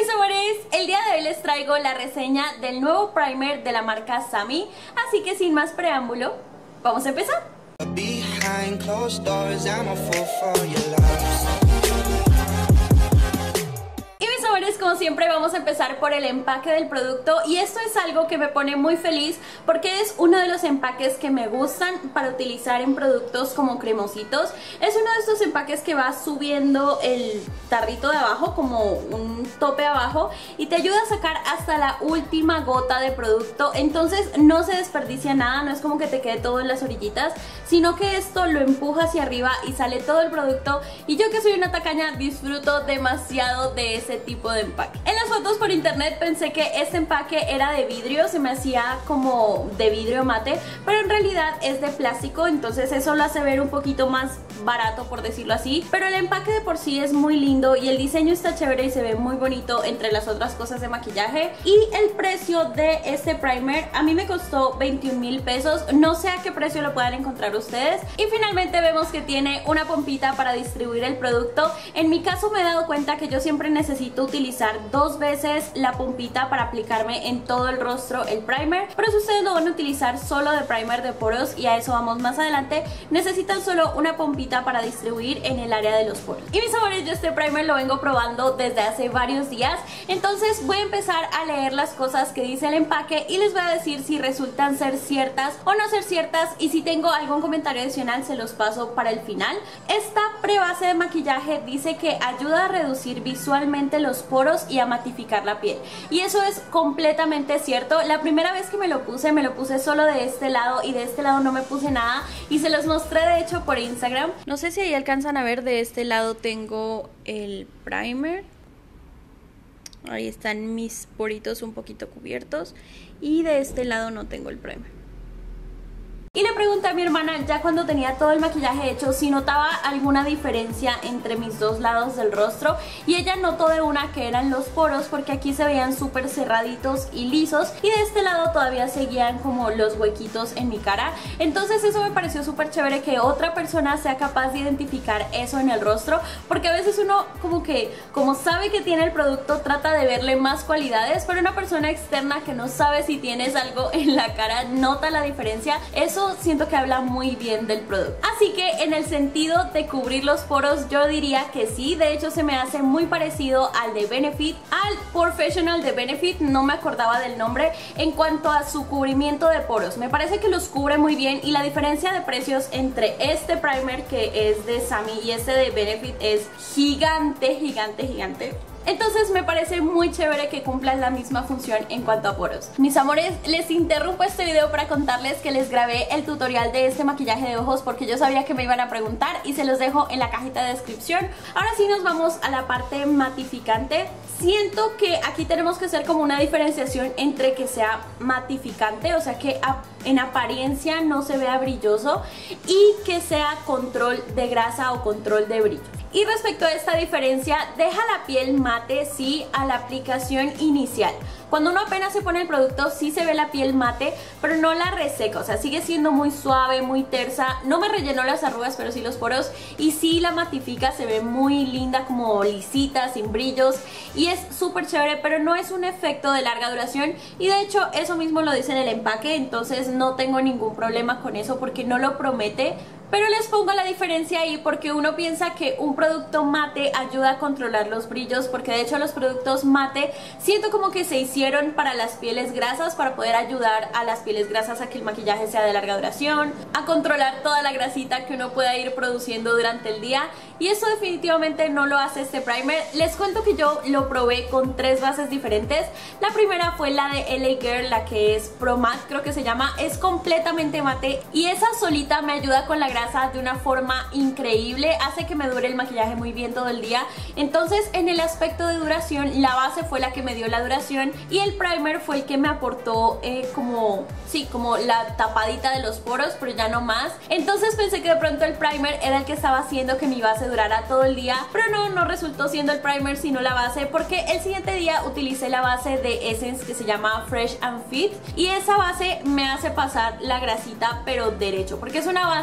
mis amores, el día de hoy les traigo la reseña del nuevo primer de la marca Samy, así que sin más preámbulo, vamos a empezar. Behind closed doors, I'm a fool for your love. Como siempre vamos a empezar por el empaque del producto y esto es algo que me pone muy feliz porque es uno de los empaques que me gustan para utilizar en productos como cremositos. Es uno de estos empaques que va subiendo el tarrito de abajo como un tope abajo y te ayuda a sacar hasta la última gota de producto, entonces no se desperdicia nada, no es como que te quede todo en las orillitas, sino que esto lo empuja hacia arriba y sale todo el producto y yo que soy una tacaña disfruto demasiado de ese tipo de empaque. En las fotos por internet pensé que este empaque era de vidrio, se me hacía como de vidrio mate, pero en realidad es de plástico, entonces eso lo hace ver un poquito más barato, por decirlo así, pero el empaque de por sí es muy lindo y el diseño está chévere y se ve muy bonito entre las otras cosas de maquillaje. Y el precio de este primer a mí me costó 21,000 pesos, no sé a qué precio lo puedan encontrar ustedes. Y finalmente vemos que tiene una pompita para distribuir el producto. En mi caso me he dado cuenta que yo siempre necesito utilizar 2 veces la pompita para aplicarme en todo el rostro el primer, pero si ustedes lo van a utilizar solo de primer de poros, y a eso vamos más adelante, necesitan solo una pompita para distribuir en el área de los poros. Y mis amores, yo este primer lo vengo probando desde hace varios días, entonces voy a empezar a leer las cosas que dice el empaque y les voy a decir si resultan ser ciertas o no ser ciertas, y si tengo algún comentario adicional se los paso para el final. Esta prebase de maquillaje dice que ayuda a reducir visualmente los poros y a matificar la piel, y eso es completamente cierto. La primera vez que me lo puse solo de este lado y de este lado no me puse nada, y se los mostré de hecho por Instagram. No sé si ahí alcanzan a ver, de este lado tengo el primer, ahí están mis poritos un poquito cubiertos, y de este lado no tengo el primer. Y le pregunté a mi hermana ya cuando tenía todo el maquillaje hecho si notaba alguna diferencia entre mis dos lados del rostro, y ella notó de una que eran los poros, porque aquí se veían súper cerraditos y lisos, y de este lado todavía seguían como los huequitos en mi cara. Entonces eso me pareció súper chévere, que otra persona sea capaz de identificar eso en el rostro, porque a veces uno como sabe que tiene el producto, trata de verle más cualidades, pero una persona externa que no sabe si tienes algo en la cara nota la diferencia. Eso siento que habla muy bien del producto. Así que en el sentido de cubrir los poros yo diría que sí. De hecho se me hace muy parecido al de Benefit, al Professional de Benefit, no me acordaba del nombre. En cuanto a su cubrimiento de poros, me parece que los cubre muy bien, y la diferencia de precios entre este primer que es de Samy y este de Benefit es gigante, gigante, gigante. Entonces me parece muy chévere que cumplan la misma función en cuanto a poros. Mis amores, les interrumpo este video para contarles que les grabé el tutorial de este maquillaje de ojos porque yo sabía que me iban a preguntar, y se los dejo en la cajita de descripción. Ahora sí nos vamos a la parte matificante. Siento que aquí tenemos que hacer como una diferenciación entre que sea matificante, o sea que en apariencia no se vea brilloso, y que sea control de grasa o control de brillo. Y respecto a esta diferencia, deja la piel mate sí a la aplicación inicial. Cuando uno apenas se pone el producto sí se ve la piel mate, pero no la reseca, o sea, sigue siendo muy suave, muy tersa. No me rellenó las arrugas, pero sí los poros, y sí la matifica, se ve muy linda, como lisita, sin brillos, y es súper chévere, pero no es un efecto de larga duración, y de hecho eso mismo lo dice en el empaque, entonces no tengo ningún problema con eso porque no lo promete. Pero les pongo la diferencia ahí porque uno piensa que un producto mate ayuda a controlar los brillos, porque de hecho los productos mate siento como que se hicieron para las pieles grasas, para poder ayudar a las pieles grasas a que el maquillaje sea de larga duración, a controlar toda la grasita que uno pueda ir produciendo durante el día, y eso definitivamente no lo hace este primer. Les cuento que yo lo probé con 3 bases diferentes. La primera fue la de LA Girl, la que es Pro Matte creo que se llama, es completamente mate, y esa solita me ayuda con la grasa de una forma increíble, hace que me dure el maquillaje muy bien todo el día. Entonces en el aspecto de duración, la base fue la que me dio la duración y el primer fue el que me aportó como la tapadita de los poros, pero ya no más. Entonces pensé que de pronto el primer era el que estaba haciendo que mi base durara todo el día, pero no resultó siendo el primer sino la base, porque el siguiente día utilicé la base de Essence que se llama Fresh and Fit, y esa base me hace pasar la grasita pero derecho, porque es una base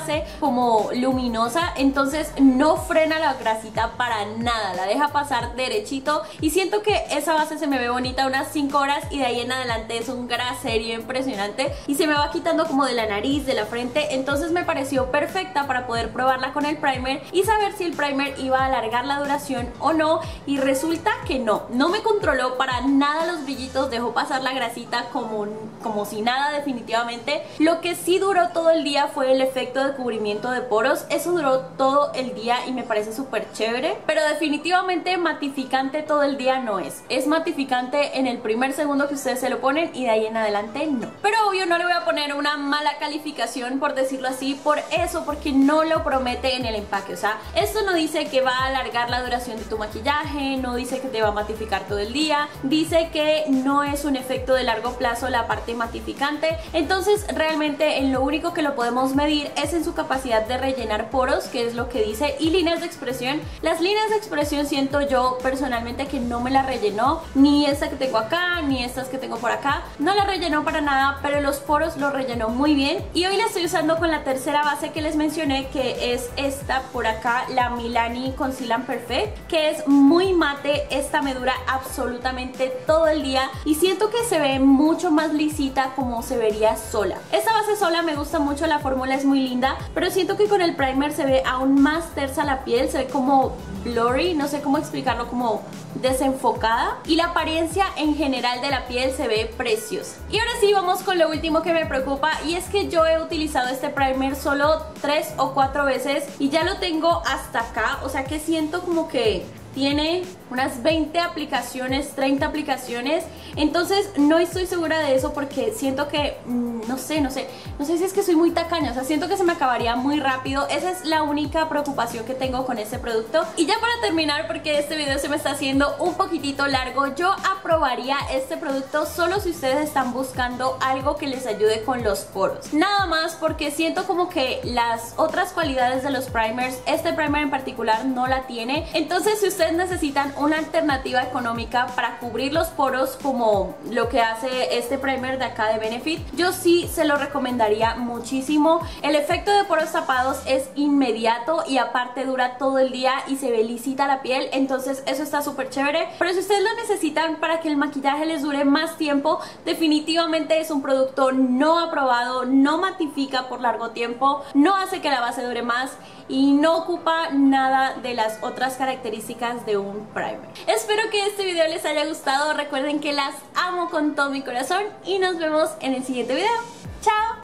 como luminosa, entonces no frena la grasita para nada, la deja pasar derechito y siento que esa base se me ve bonita unas 5 horas y de ahí en adelante es un graserío impresionante y se me va quitando como de la nariz, de la frente, entonces me pareció perfecta para poder probarla con el primer y saber si el primer iba a alargar la duración o no, y resulta que no me controló para nada los brillitos, dejó pasar la grasita como si nada definitivamente. Lo que sí duró todo el día fue el efecto de cubrimiento de poros, eso duró todo el día y me parece súper chévere, pero definitivamente matificante todo el día no es matificante en el primer segundo que ustedes se lo ponen y de ahí en adelante no. Pero obvio no le voy a poner una mala calificación, por decirlo así, por eso, porque no lo promete en el empaque. O sea, esto no dice que va a alargar la duración de tu maquillaje, no dice que te va a matificar todo el día, dice que no es un efecto de largo plazo la parte matificante. Entonces realmente en lo único que lo podemos medir es en su capacidad de rellenar poros, que es lo que dice, y líneas de expresión. Las líneas de expresión siento yo personalmente que no me la rellenó, ni esta que tengo acá, ni estas que tengo por acá, no la rellenó para nada, pero los poros lo rellenó muy bien. Y hoy la estoy usando con la tercera base que les mencioné, que es esta por acá, la Milani Conceal and Perfect, que es muy mate. Esta me dura absolutamente todo el día y siento que se ve mucho más lisita como se vería sola. Esta base sola me gusta mucho, la fórmula es muy linda, pero siento que con el primer se ve aún más tersa la piel, se ve como blurry, no sé cómo explicarlo, como desenfocada, y la apariencia en general de la piel se ve preciosa. Y ahora sí, vamos con lo último que me preocupa, y es que yo he utilizado este primer solo 3 o 4 veces y ya lo tengo hasta acá, o sea que siento como que tiene unas 20 aplicaciones, 30 aplicaciones, entonces no estoy segura de eso porque siento que, no sé si es que soy muy tacaña, o sea, siento que se me acabaría muy rápido. Esa es la única preocupación que tengo con este producto. Y ya para terminar, porque este video se me está haciendo un poquitito largo, yo aprobaría este producto solo si ustedes están buscando algo que les ayude con los poros, nada más, porque siento como que las otras cualidades de los primers, este primer en particular no la tiene. Entonces si ustedes necesitan una alternativa económica para cubrir los poros como lo que hace este primer de acá de Benefit, yo sí se lo recomendaría muchísimo. El efecto de poros tapados es inmediato y aparte dura todo el día y se ve lisita la piel, entonces eso está súper chévere. Pero si ustedes lo necesitan para que el maquillaje les dure más tiempo, definitivamente es un producto no aprobado, no matifica por largo tiempo, no hace que la base dure más y no ocupa nada de las otras características de un primer. Espero que este video les haya gustado, recuerden que las amo con todo mi corazón y nos vemos en el siguiente video. ¡Chao!